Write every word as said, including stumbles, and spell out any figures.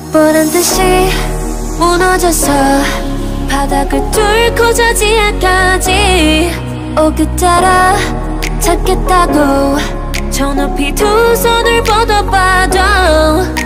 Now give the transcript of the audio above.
보란 듯이 무너져서 바닥을 뚫고 저 지하까지 오그 따라 찾겠다고